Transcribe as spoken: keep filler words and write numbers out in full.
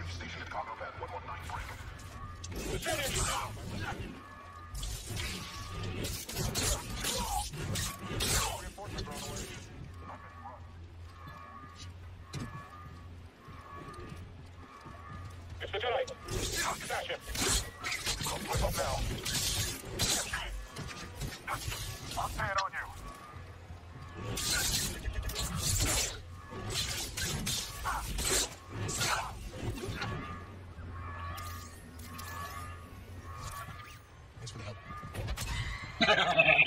Station at Cargo Pad one one nine break. It's the Jedi. Smash him. Flip up now. Lock pad on you. Thanks for the help.